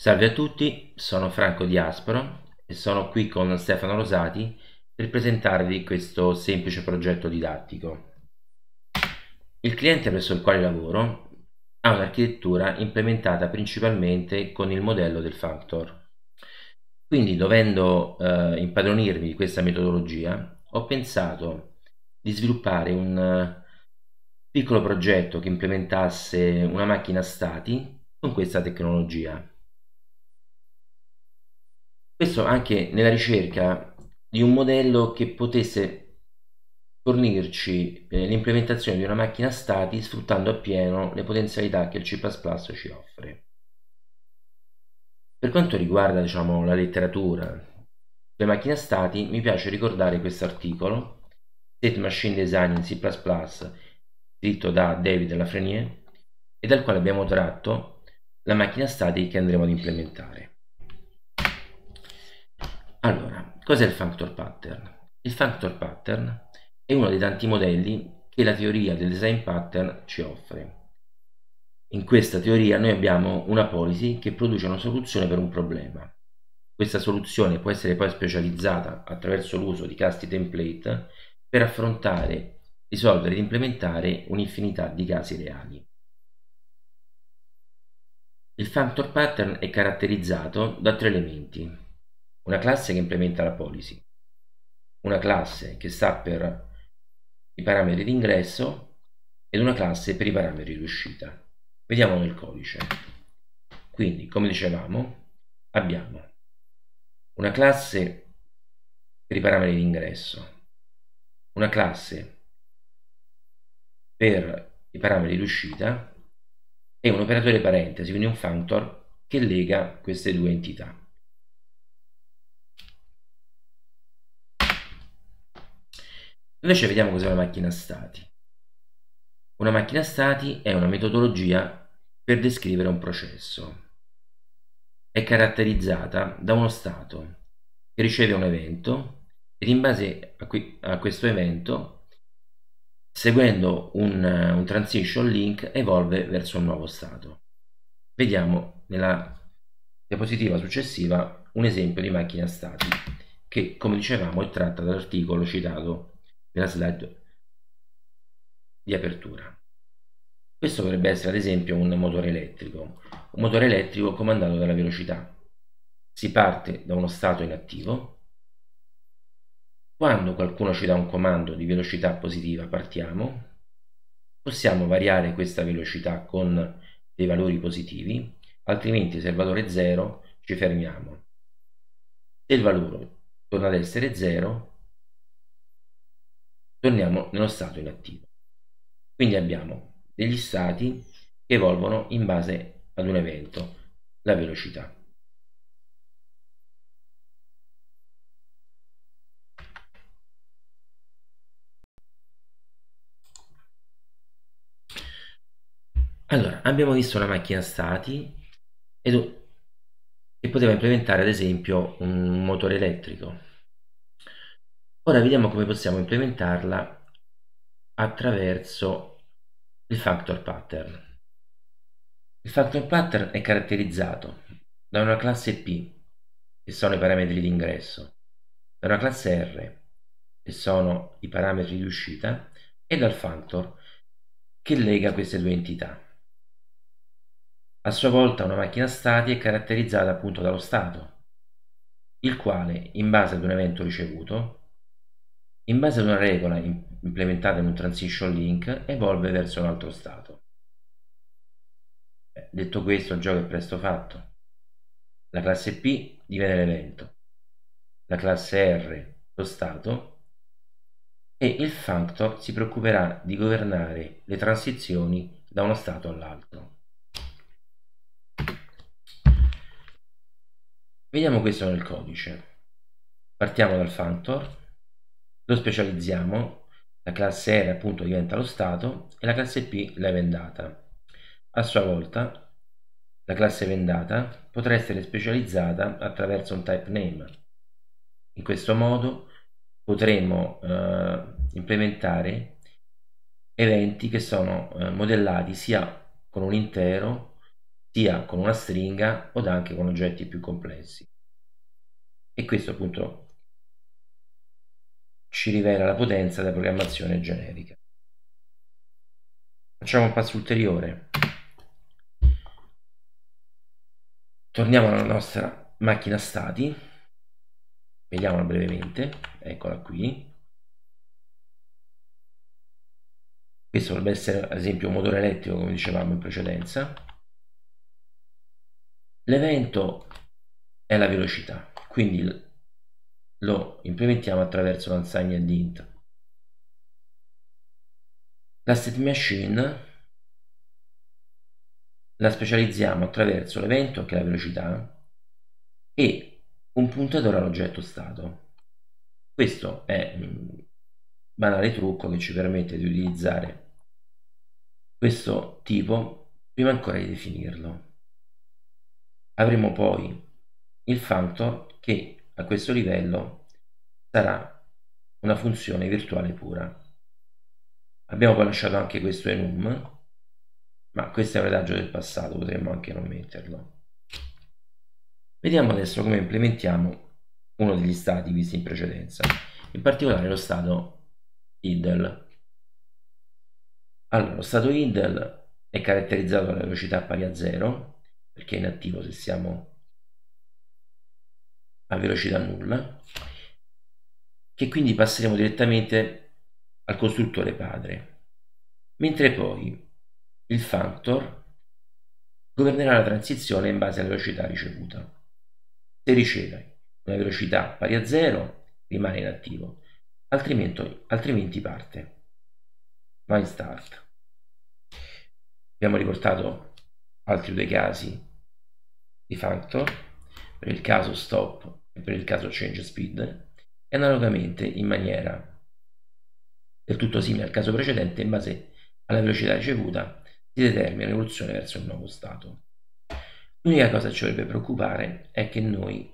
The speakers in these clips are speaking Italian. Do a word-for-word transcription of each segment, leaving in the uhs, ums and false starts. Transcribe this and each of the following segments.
Salve a tutti, sono Franco Di Aspro e sono qui con Stefano Rosati per presentarvi questo semplice progetto didattico. Il cliente presso il quale lavoro ha un'architettura implementata principalmente con il modello del Functor. Quindi, dovendo eh, impadronirmi di questa metodologia, ho pensato di sviluppare un uh, piccolo progetto che implementasse una macchina stati con questa tecnologia. Questo anche nella ricerca di un modello che potesse fornirci eh, l'implementazione di una macchina stati sfruttando appieno le potenzialità che il C plus plus ci offre. Per quanto riguarda, diciamo, la letteratura, le macchine stati, mi piace ricordare questo articolo, State Machine Design in C plus plus, scritto da David Lafreniere, e dal quale abbiamo tratto la macchina stati che andremo ad implementare. Allora, cos'è il functor pattern? Il functor pattern è uno dei tanti modelli che la teoria del design pattern ci offre. In questa teoria noi abbiamo una policy che produce una soluzione per un problema. Questa soluzione può essere poi specializzata attraverso l'uso di casti template per affrontare, risolvere ed implementare un'infinità di casi reali. Il functor pattern è caratterizzato da tre elementi: una classe che implementa la policy, una classe che sta per i parametri di ingresso ed una classe per i parametri di uscita. Vediamo nel codice. Quindi, come dicevamo, abbiamo una classe per i parametri di ingresso, una classe per i parametri di uscita e un operatore parentesi, quindi un functor che lega queste due entità. Invece vediamo cos'è una macchina stati. Una macchina stati è una metodologia per descrivere un processo. È caratterizzata da uno stato che riceve un evento ed in base a, qui, a questo evento, seguendo un, un transition link, evolve verso un nuovo stato. Vediamo nella diapositiva successiva un esempio di macchina stati che, come dicevamo, è tratta dall'articolo citato nella slide di apertura. Questo potrebbe essere ad esempio un motore elettrico, un motore elettrico comandato dalla velocità. Si parte da uno stato inattivo. Quando qualcuno ci dà un comando di velocità positiva, partiamo. Possiamo variare questa velocità con dei valori positivi, altrimenti se il valore è zero ci fermiamo. Se il valore torna ad essere zero, torniamo nello stato inattivo. Quindi abbiamo degli stati che evolvono in base ad un evento, la velocità. Allora, abbiamo visto una macchina stati ed, che poteva implementare ad esempio un motore elettrico. Ora vediamo come possiamo implementarla attraverso il functor pattern. Il functor pattern è caratterizzato da una classe P, che sono i parametri di ingresso, da una classe R, che sono i parametri di uscita, e dal functor che lega queste due entità. A sua volta una macchina stati è caratterizzata appunto dallo stato, il quale, in base ad un evento ricevuto, in base ad una regola implementata in un transition link, evolve verso un altro stato. Detto questo, il gioco è presto fatto. La classe P diviene l'evento, la classe R lo stato, e il functor si preoccuperà di governare le transizioni da uno stato all'altro. Vediamo questo nel codice. Partiamo dal functor, lo specializziamo, la classe R appunto diventa lo stato e la classe P l'event data. A sua volta la classe event data potrà essere specializzata attraverso un type name. In questo modo potremo eh, implementare eventi che sono eh, modellati sia con un intero sia con una stringa o anche con oggetti più complessi. E questo appunto ci rivela la potenza della programmazione generica. Facciamo un passo ulteriore. Torniamo alla nostra macchina stati, vediamola brevemente, eccola qui. Questo dovrebbe essere ad esempio un motore elettrico, come dicevamo in precedenza. L'evento è la velocità, quindi lo implementiamo attraverso l'unsigned int. La state machine la specializziamo attraverso l'evento, che è la velocità, e un puntatore all'oggetto stato. Questo è un banale trucco che ci permette di utilizzare questo tipo prima ancora di definirlo. Avremo poi il functor, che a questo livello sarà una funzione virtuale pura. Abbiamo poi lasciato anche questo enum, ma questo è un retaggio del passato, potremmo anche non metterlo. Vediamo adesso come implementiamo uno degli stati visti in precedenza, in particolare lo stato idle. Allora, lo stato idle è caratterizzato dalla velocità pari a zero, perché è inattivo se siamo a velocità nulla, che quindi passeremo direttamente al costruttore padre, mentre poi il functor governerà la transizione in base alla velocità ricevuta. Se riceve una velocità pari a zero rimane inattivo, altrimenti, altrimenti parte. Vai start. Abbiamo riportato altri due casi di functor, per il caso stop e per il caso change speed, e analogamente in maniera del tutto simile al caso precedente, in base alla velocità ricevuta si determina l'evoluzione verso il nuovo stato. L'unica cosa che ci dovrebbe preoccupare è che noi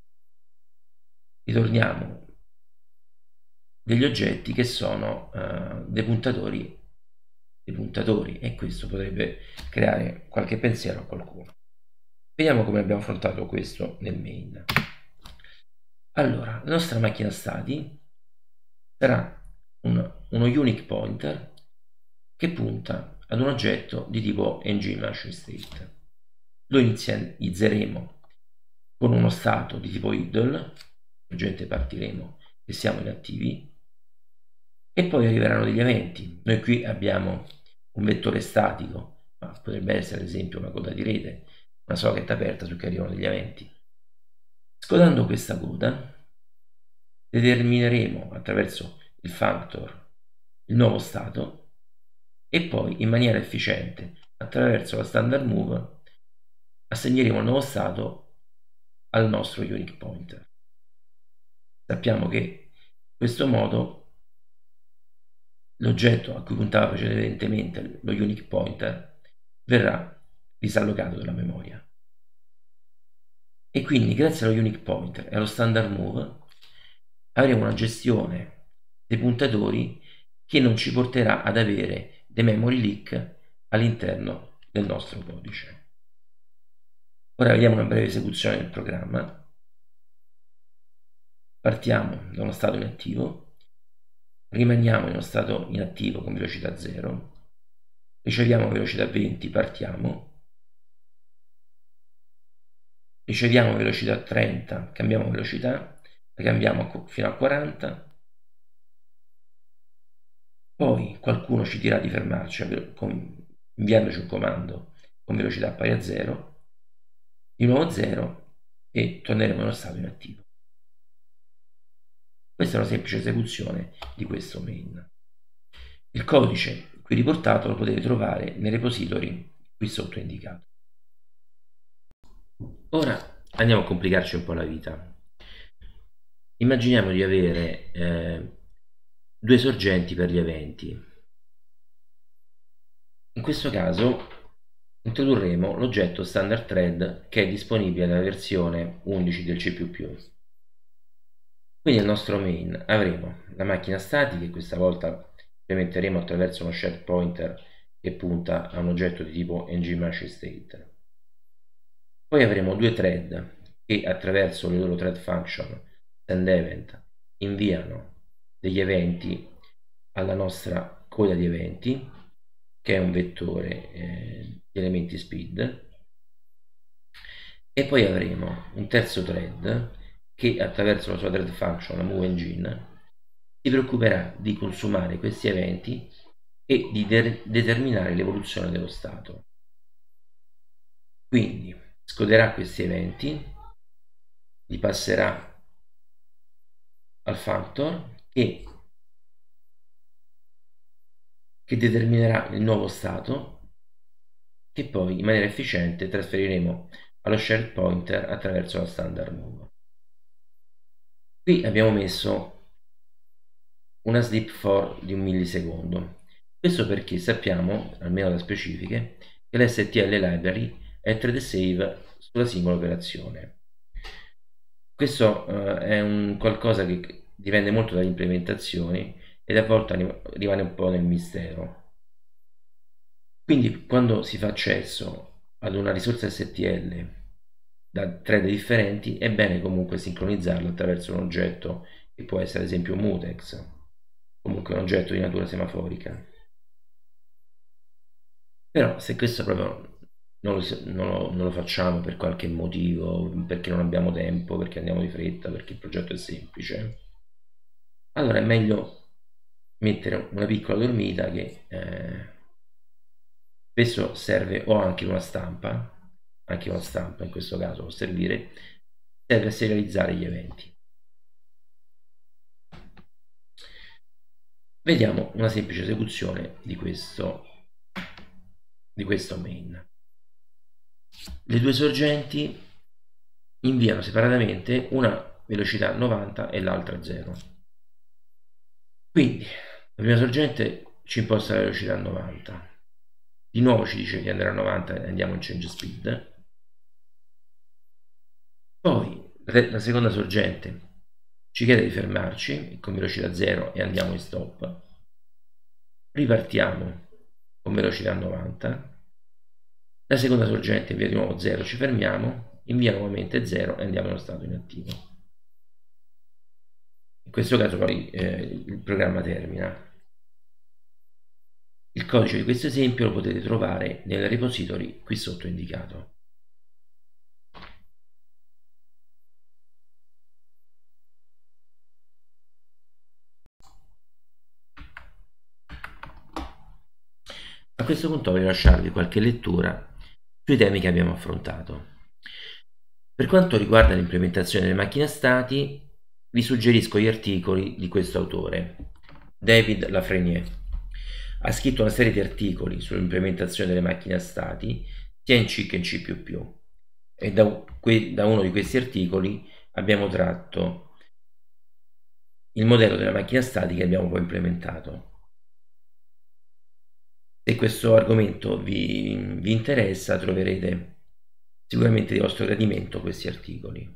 ritorniamo degli oggetti che sono uh, dei puntatori, dei puntatori, e questo potrebbe creare qualche pensiero a qualcuno. Vediamo come abbiamo affrontato questo nel main. Allora, la nostra macchina stati sarà un, uno unique pointer che punta ad un oggetto di tipo ngMachineState. Lo inizializzeremo con uno stato di tipo idle, ovviamente partiremo e siamo inattivi, e poi arriveranno degli eventi. Noi qui abbiamo un vettore statico, ma potrebbe essere ad esempio una coda di rete, una socket aperta su cui arrivano degli eventi. Scodando questa coda determineremo attraverso il functor il nuovo stato e poi in maniera efficiente attraverso la standard move assegneremo il nuovo stato al nostro unique pointer. Sappiamo che in questo modo l'oggetto a cui puntava precedentemente lo unique pointer verrà disallocato dalla memoria. E quindi grazie allo unique pointer e allo standard move avremo una gestione dei puntatori che non ci porterà ad avere dei memory leak all'interno del nostro codice. Ora vediamo una breve esecuzione del programma. Partiamo da uno stato inattivo, rimaniamo in uno stato inattivo con velocità zero, riceviamo velocità venti, partiamo, riceviamo velocità trenta, cambiamo velocità, la cambiamo fino a quaranta, poi qualcuno ci dirà di fermarci inviandoci un comando con velocità pari a zero, di nuovo zero, e torneremo in uno stato inattivo. Questa è una semplice esecuzione di questo main. Il codice qui riportato lo potete trovare nei repository qui sotto indicato. Ora andiamo a complicarci un po' la vita. Immaginiamo di avere eh, due sorgenti per gli eventi. In questo caso introdurremo l'oggetto standard thread che è disponibile nella versione undici del C più più. Quindi nel nostro main avremo la macchina statica, che questa volta implementeremo attraverso uno shared pointer che punta a un oggetto di tipo ngMachineState. Poi avremo due thread che attraverso le loro thread function send event inviano degli eventi alla nostra coda di eventi, che è un vettore eh, di elementi speed, e poi avremo un terzo thread che attraverso la sua thread function, la move engine, si preoccuperà di consumare questi eventi e di de determinare l'evoluzione dello stato. Quindi scoderà questi eventi, li passerà al functor che, che determinerà il nuovo stato, che poi in maniera efficiente trasferiremo allo shared pointer attraverso la standard move. Qui abbiamo messo una sleep for di un millisecondo. Questo perché sappiamo, almeno da specifiche, che l'S T L library è thread save sulla singola operazione. Questo uh, è un qualcosa che dipende molto dalle implementazioni ed a volte rimane un po' nel mistero. Quindi quando si fa accesso ad una risorsa S T L da thread differenti è bene comunque sincronizzarlo attraverso un oggetto che può essere ad esempio un mutex, comunque un oggetto di natura semaforica. Però se questo proprio non lo, non, lo, non lo facciamo per qualche motivo, perché non abbiamo tempo, perché andiamo di fretta, perché il progetto è semplice, allora è meglio mettere una piccola dormita che eh, spesso serve, o anche una stampa, anche una stampa in questo caso può servire, serve a serializzare gli eventi. Vediamo una semplice esecuzione di questo, di questo main. Le due sorgenti inviano separatamente una velocità novanta e l'altra zero. Quindi la prima sorgente ci imposta la velocità novanta, di nuovo ci dice di andare a novanta e andiamo in change speed. Poi la seconda sorgente ci chiede di fermarci con velocità zero e andiamo in stop. Ripartiamo con velocità novanta. La seconda sorgente invia di nuovo zero, ci fermiamo, invia nuovamente zero e andiamo nello stato inattivo. In questo caso poi eh, il programma termina. Il codice di questo esempio lo potete trovare nel repository qui sotto indicato. A questo punto voglio lasciarvi qualche lettura sui temi che abbiamo affrontato. Per quanto riguarda l'implementazione delle macchine a stati, vi suggerisco gli articoli di questo autore, David Lafreniere. Ha scritto una serie di articoli sull'implementazione delle macchine a stati, sia in C che in C più più, e da, da uno di questi articoli abbiamo tratto il modello della macchina statica che abbiamo poi implementato. Se questo argomento vi, vi interessa, troverete sicuramente di vostro gradimento questi articoli.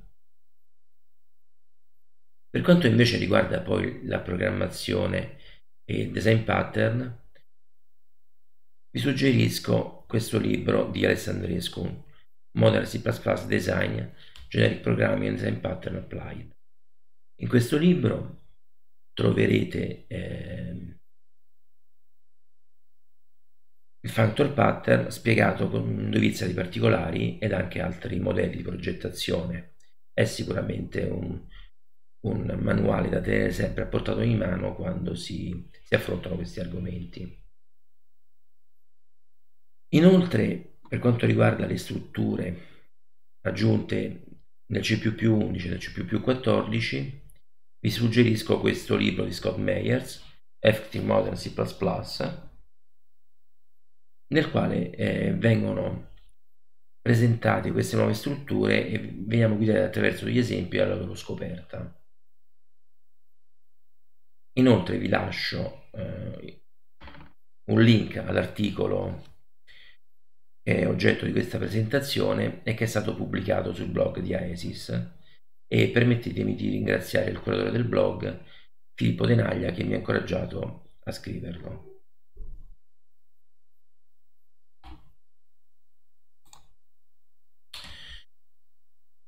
Per quanto invece riguarda poi la programmazione e il design pattern, vi suggerisco questo libro di Alessandrescu, Modern C plus plus Design, Generic Programming and Design Pattern Applied. In questo libro troverete eh, il functor pattern spiegato con dovizia di particolari ed anche altri modelli di progettazione. È sicuramente un, un manuale da tenere sempre a portata di mano quando si, si affrontano questi argomenti. Inoltre, per quanto riguarda le strutture aggiunte nel C più più undici e nel C più più quattordici, vi suggerisco questo libro di Scott Meyers, Effective Modern C plus plus, nel quale eh, vengono presentate queste nuove strutture e veniamo guidati attraverso degli esempi alla loro scoperta. Inoltre vi lascio eh, un link all'articolo che è oggetto di questa presentazione e che è stato pubblicato sul blog di Aesis, e permettetemi di ringraziare il curatore del blog, Filippo Tenaglia, che mi ha incoraggiato a scriverlo.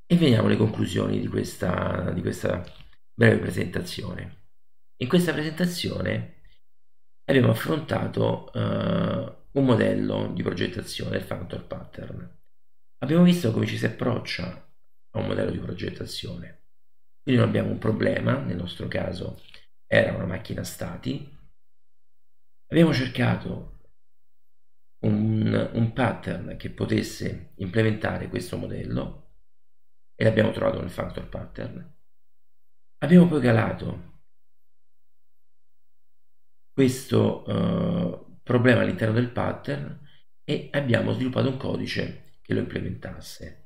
E veniamo alle conclusioni di questa, di questa breve presentazione. In questa presentazione abbiamo affrontato uh, un modello di progettazione, il functor pattern. Abbiamo visto come ci si approccia a un modello di progettazione. Quindi non abbiamo un problema, nel nostro caso era una macchina stati. Abbiamo cercato un, un pattern che potesse implementare questo modello e l'abbiamo trovato nel functor pattern. Abbiamo poi calato questo uh, problema all'interno del pattern e abbiamo sviluppato un codice che lo implementasse.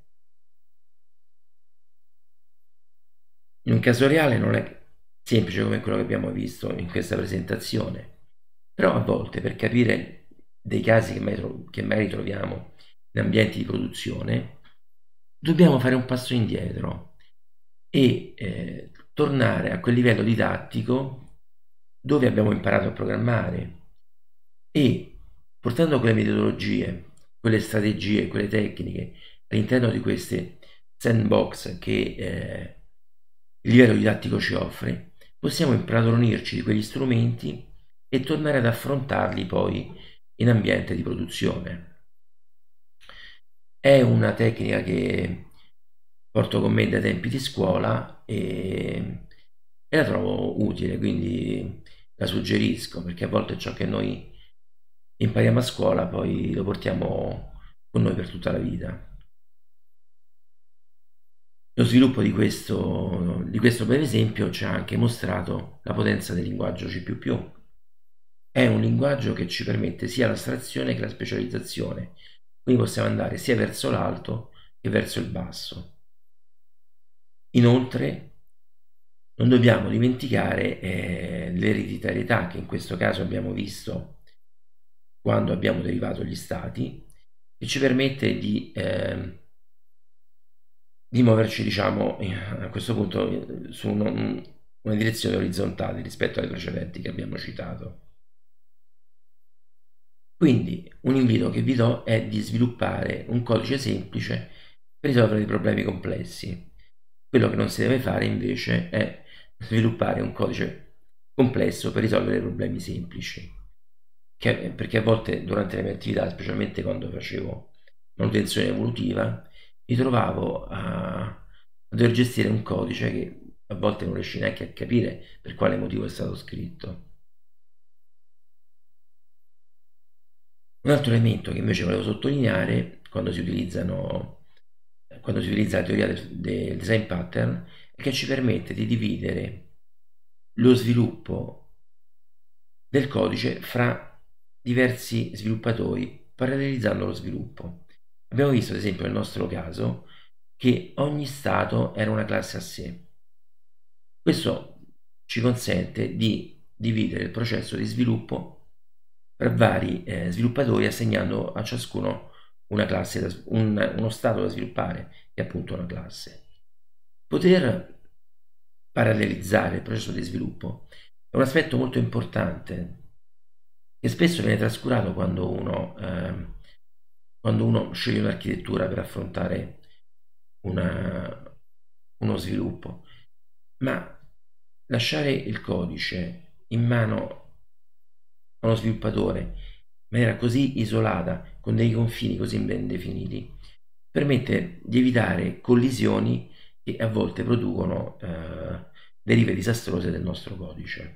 In un caso reale non è semplice come quello che abbiamo visto in questa presentazione, però a volte per capire dei casi che mai, che mai ritroviamo in ambienti di produzione dobbiamo fare un passo indietro e eh, tornare a quel livello didattico dove abbiamo imparato a programmare e portando quelle metodologie, quelle strategie, quelle tecniche all'interno di queste sandbox che eh, il livello didattico ci offre, possiamo impadronirci di quegli strumenti e tornare ad affrontarli poi in ambiente di produzione. È una tecnica che porto con me dai tempi di scuola e, e la trovo utile, quindi la suggerisco, perché a volte ciò che noi impariamo a scuola poi lo portiamo con noi per tutta la vita. Lo sviluppo di questo, di questo breve esempio ci ha anche mostrato la potenza del linguaggio C più più. È un linguaggio che ci permette sia l'astrazione che la specializzazione, quindi possiamo andare sia verso l'alto che verso il basso. Inoltre non dobbiamo dimenticare eh, l'ereditarietà che in questo caso abbiamo visto quando abbiamo derivato gli stati, che ci permette di, eh, di muoverci, diciamo, a questo punto su una, una direzione orizzontale rispetto alle precedenti che abbiamo citato. Quindi un invito che vi do è di sviluppare un codice semplice per risolvere dei problemi complessi. Quello che non si deve fare invece è sviluppare un codice complesso per risolvere problemi semplici. Che, perché a volte durante le mie attività, specialmente quando facevo manutenzione evolutiva, mi trovavo a, a dover gestire un codice che a volte non riesci neanche a capire per quale motivo è stato scritto. Un altro elemento che invece volevo sottolineare quando si utilizzano quando si utilizza la teoria del, del design pattern è che ci permette di dividere lo sviluppo del codice fra diversi sviluppatori, parallelizzando lo sviluppo. Abbiamo visto ad esempio nel nostro caso che ogni stato era una classe a sé. Questo ci consente di dividere il processo di sviluppo tra vari eh, sviluppatori, assegnando a ciascuno una classe da, un, uno stato da sviluppare, che è appunto una classe. Poter parallelizzare il processo di sviluppo è un aspetto molto importante che spesso viene trascurato quando uno, eh, quando uno sceglie un'architettura per affrontare una, uno sviluppo, ma lasciare il codice in mano a uno sviluppatore in maniera così isolata, con dei confini così ben definiti, permette di evitare collisioni che a volte producono eh, derive disastrose del nostro codice.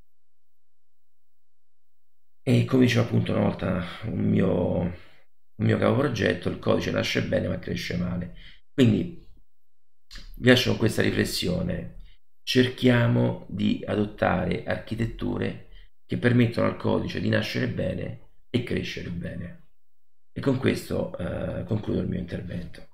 E come diceva appunto una volta un mio, un mio capo progetto, il codice nasce bene ma cresce male. Quindi vi lascio con questa riflessione: cerchiamo di adottare architetture che permettono al codice di nascere bene e crescere bene. E con questo eh, concludo il mio intervento.